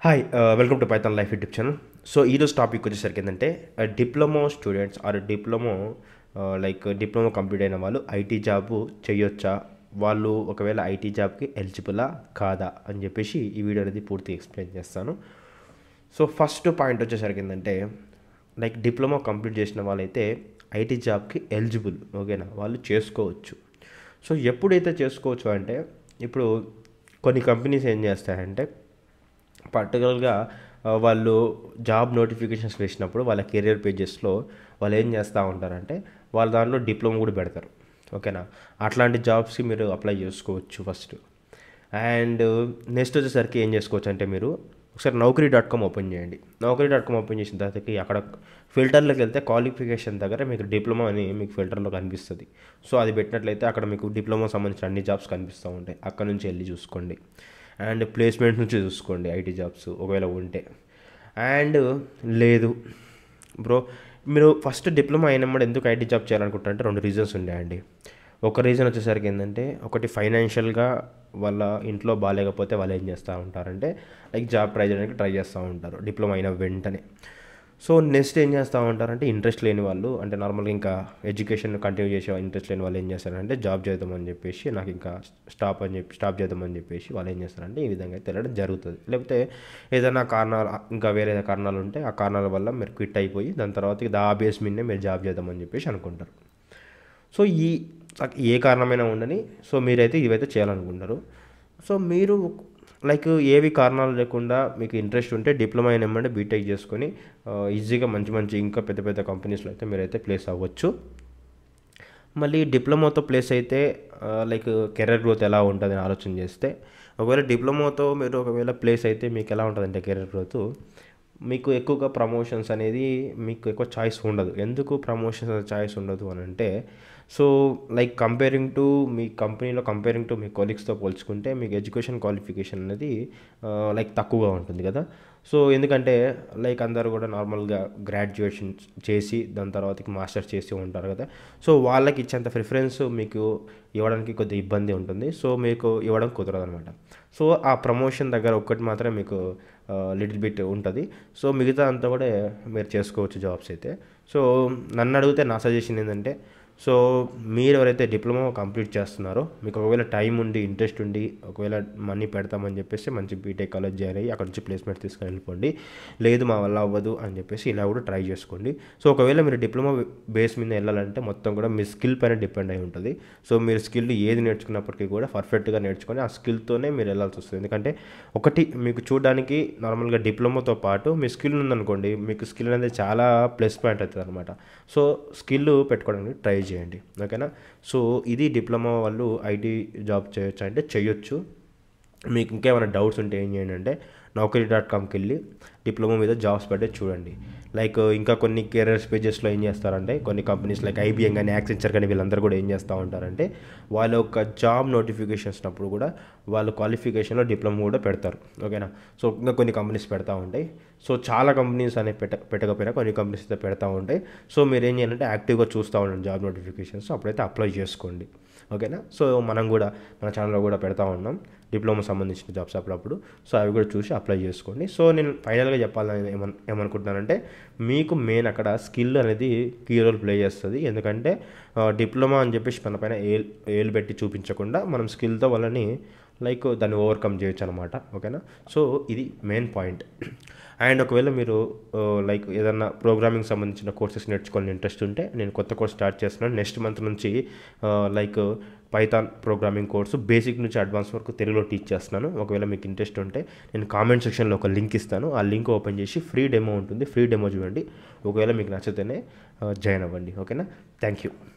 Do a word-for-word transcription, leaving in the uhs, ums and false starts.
Hi welcome to PythonLife YouTube channel. So ఈరోజు topic వచ్చేసరికి ఏంటంటే diploma students or diploma like diploma complete అయిన వాళ్ళు ఐటీ జాబ్ చేయొచ్చా, వాళ్ళు ఒకవేళ ఐటీ జాబ్కి ఎలిజిబులా కాదా అని చెప్పేసి ఈ వీడియో అనేది పూర్తి ఎక్స్ప్లెయిన్ చేస్తాను. సో ఫస్ట్ పాయింట్ వచ్చేసరికి ఏంటంటే లైక్ డిప్లొమా కంప్లీట్ చేసిన వాళ్ళైతే ఐటీ జాబ్కి ఎలిజిబుల్, ఓకేనా, వాళ్ళు చేసుకోవచ్చు. సో ఎప్పుడైతే చేసుకోవచ్చు అంటే ఇప్పుడు కొన్ని కంపెనీస్ ఏం చేస్తాయంటే పర్టికులర్గా వాళ్ళు జాబ్ నోటిఫికేషన్స్ వేసినప్పుడు వాళ్ళ కెరియర్ పేజెస్లో వాళ్ళు ఏం చేస్తూ ఉంటారంటే వాళ్ళ దాంట్లో డిప్లొమా కూడా పెడతారు, ఓకేనా. అట్లాంటి జాబ్స్కి మీరు అప్లై చేసుకోవచ్చు ఫస్ట్. అండ్ నెక్స్ట్ వచ్చేసరికి ఏం చేసుకోవచ్చు అంటే మీరు ఒకసారి నౌకరీ డాట్ కామ్ ఓపెన్ చేయండి. నౌకరీ డాట్ కామ్ ఓపెన్ చేసిన తర్వాతకి అక్కడ ఫిల్టర్లోకి వెళ్తే క్వాలిఫికేషన్ దగ్గర మీకు డిప్లొమా అని మీకు ఫిల్టర్లో కనిపిస్తుంది. సో అది పెట్టినట్లయితే అక్కడ మీకు డిప్లొమా సంబంధించిన అన్ని జాబ్స్ కనిపిస్తూ ఉంటాయి. అక్కడ నుంచి వెళ్ళి చూసుకోండి. అండ్ ప్లేస్మెంట్ నుంచి చూసుకోండి ఐటీ జాబ్స్ ఒకవేళ ఉంటే. అండ్ లేదు బ్రో మీరు ఫస్ట్ డిప్లొమా అయినప్పుడు ఎందుకు ఐటీ జాబ్ చేయాలనుకుంటారంటే రెండు రీజన్స్ ఉన్నాయండి. ఒక రీజన్ వచ్చేసరికి ఏంటంటే ఒకటి ఫైనాన్షియల్గా వాళ్ళ ఇంట్లో బాగాలేకపోతే వాళ్ళు ఏం చేస్తూ ఉంటారంటే లైక్ జాబ్ ట్రై చేయడానికి ట్రై చేస్తూ ఉంటారు డిప్లొమా అయిన వెంటనే. సో నెక్స్ట్ ఏం చేస్తూ ఉంటారంటే ఇంట్రెస్ట్ లేని వాళ్ళు, అంటే నార్మల్గా ఇంకా ఎడ్యుకేషన్ కంటిన్యూ చేసే ఇంట్రెస్ట్ లేని వాళ్ళు ఏం చేస్తారంటే జాబ్ చేద్దామని చెప్పేసి నాకు ఇంకా స్టాప్ అని చెప్పి స్టాప్ చేద్దామని చెప్పేసి వాళ్ళు ఏం చేస్తారంటే ఈ విధంగా అయితే వెళ్ళడం జరుగుతుంది. లేకపోతే ఏదైనా కారణాలు ఇంకా వేరే కారణాలు ఉంటే ఆ కారణాల వల్ల మీరు క్విట్ అయిపోయి దాని తర్వాత దా బేస్ మీదనే మీరు జాబ్ చేద్దామని చెప్పేసి అనుకుంటారు. సో ఈ ఏ కారణమైనా ఉండని సో మీరైతే ఇవైతే చేయాలనుకుంటారు. సో మీరు లైక్ ఏవి కారణాలు లేకుండా మీకు ఇంట్రెస్ట్ ఉంటే డిప్లొమా అయినామంటే బీటెక్ చేసుకొని ఈజీగా మంచి మంచి ఇంకా పెద్ద పెద్ద కంపెనీస్లో అయితే మీరైతే ప్లేస్ అవ్వచ్చు. మళ్ళీ డిప్లొమాతో ప్లేస్ అయితే లైక్ కెరీర్ గ్రోత్ ఎలా ఉంటుందని ఆలోచన చేస్తే ఒకవేళ డిప్లొమాతో మీరు ఒకవేళ ప్లేస్ అయితే మీకు ఎలా ఉంటుందంటే కెరీర్ గ్రోత్ మీకు ఎక్కువగా ప్రమోషన్స్ అనేది మీకు ఎక్కువ చాయిస్ ఉండదు. ఎందుకు ప్రమోషన్స్ చాయిస్ ఉండదు అని అంటే సో లైక్ కంపేరింగ్ టు మీ కంపెనీలో కంపేరింగ్ టు మీ కొలీగ్స్తో పోల్చుకుంటే మీకు ఎడ్యుకేషన్ క్వాలిఫికేషన్ అనేది లైక్ తక్కువగా ఉంటుంది కదా. సో ఎందుకంటే లైక్ అందరూ కూడా నార్మల్గా గ్రాడ్యుయేషన్ చేసి దాని తర్వాతకి మాస్టర్స్ చేసి ఉంటారు కదా. సో వాళ్ళకి ఇచ్చేంత ప్రిఫరెన్స్ మీకు ఇవ్వడానికి కొద్దిగా ఇబ్బంది ఉంటుంది. సో మీకు ఇవ్వడం కుదరదు అనమాట. సో ఆ ప్రమోషన్ దగ్గర ఒక్కటి మాత్రమే మీకు లిటిల్ బిట్ ఉంటుంది. సో మిగతా అంతా కూడా మీరు చేసుకోవచ్చు జాబ్స్ అయితే. సో నన్ను అడిగితే నా సజెషన్ ఏంటంటే సో మీరు ఎవరైతే డిప్లొమా కంప్లీట్ చేస్తున్నారో మీకు ఒకవేళ టైం ఉండి ఇంట్రెస్ట్ ఉండి ఒకవేళ మనీ పెడతామని చెప్పేసి మంచి బీటెక్ కాలేజ్ జాయిన్ అయ్యి అక్కడ నుంచి ప్లేస్మెంట్ తీసుకొని వెళ్ళిపోండి. లేదు మా వల్ల అవ్వదు అని చెప్పేసి ఇలా కూడా ట్రై చేసుకోండి. సో ఒకవేళ మీరు డిప్లొమా బేస్ మీద వెళ్ళాలంటే మొత్తం కూడా మీ స్కిల్ పైన డిపెండ్ అయి ఉంటుంది. సో మీరు స్కిల్ ఏది నేర్చుకున్నప్పటికీ కూడా పర్ఫెక్ట్గా నేర్చుకొని ఆ స్కిల్తోనే మీరు వెళ్ళాల్సి వస్తుంది. ఎందుకంటే ఒకటి మీకు చూడడానికి నార్మల్గా డిప్లొమాతో పాటు మీ స్కిల్ ఉందనుకోండి, మీకు స్కిల్ అనేది చాలా ప్లస్ పాయింట్ అవుతుంది అనమాట. సో స్కిల్ పెట్టుకోవడానికి ట్రై చేయండి, ఓకేనా. సో ఇది డిప్లొమా వాళ్ళు ఐటీ జాబ్ చేయొచ్చు అంటే చేయొచ్చు. మీకు ఇంకేమైనా డౌట్స్ ఉంటే ఏం చేయండి అంటే నౌకరీ డాట్ కామ్కి వెళ్ళి డిప్లొమా మీద జాబ్స్ పట్టే చూడండి. లైక్ ఇంకా కొన్ని కెరియర్స్ పేజెస్లో ఏం చేస్తారంటే కొన్ని కంపెనీస్ లైక్ ఐబిఎం కానీ యాక్సెంచర్ కానీ వీళ్ళందరూ కూడా ఏం చేస్తూ ఉంటారంటే వాళ్ళ యొక్క జాబ్ నోటిఫికేషన్స్ అప్పుడు కూడా వాళ్ళు క్వాలిఫికేషన్లో డిప్లొమా కూడా పెడతారు, ఓకేనా. సో ఇంకా కొన్ని కంపెనీస్ పెడతా ఉంటాయి. సో చాలా కంపెనీస్ అనేవి పెట్ట పెట్టకపోయినా కొన్ని కంపెనీస్ అయితే పెడతా ఉంటాయి. సో మీరు ఏం చేయాలంటే యాక్టివ్గా చూస్తూ ఉండండి జాబ్ నోటిఫికేషన్స్, అప్పుడైతే అప్లై చేసుకోండి, ఓకేనా. సో మనం కూడా మన ఛానల్లో కూడా పెడతా ఉన్నాం డిప్లొమా సంబంధించిన జాబ్స్ అప్పుడప్పుడు. సో అవి కూడా చూసి అప్లై చేసుకోండి. సో నేను ఫైనల్గా చెప్పాలని ఏమన్ ఏమనుకుంటున్నానంటే మీకు మెయిన్ అక్కడ స్కిల్ అనేది కీ రోల్ ప్లే చేస్తుంది. ఎందుకంటే డిప్లొమా అని చెప్పేసి మన పైన ఏల్ ఏలు పెట్టి చూపించకుండా మనం స్కిల్తో వాళ్ళని లైక్ దాన్ని ఓవర్కమ్ చేయొచ్చు అనమాట, ఓకేనా. సో ఇది మెయిన్ పాయింట్. అండ్ ఒకవేళ మీరు లైక్ ఏదన్నా ప్రోగ్రామింగ్ సంబంధించిన కోర్సెస్ నేర్చుకోవాలని ఇంట్రెస్ట్ ఉంటే నేను కొత్త కోర్స్ స్టార్ట్ చేస్తున్నాను. నెక్స్ట్ మంత్ నుంచి like Python programming course basic నుంచి అడ్వాన్స్ వరకు తెలుగులో టీచ్ చేస్తున్నాను. ఒకవేళ మీకు ఇంట్రెస్ట్ ఉంటే నేను కామెంట్ సెక్షన్లో ఒక లింక్ ఇస్తాను. ఆ లింక్ ఓపెన్ చేసి ఫ్రీ డెమో ఉంటుంది, ఫ్రీ డెమో చూడండి. ఒకవేళ మీకు నచ్చితేనే జాయిన్ అవ్వండి, ఓకేనా. Thank you.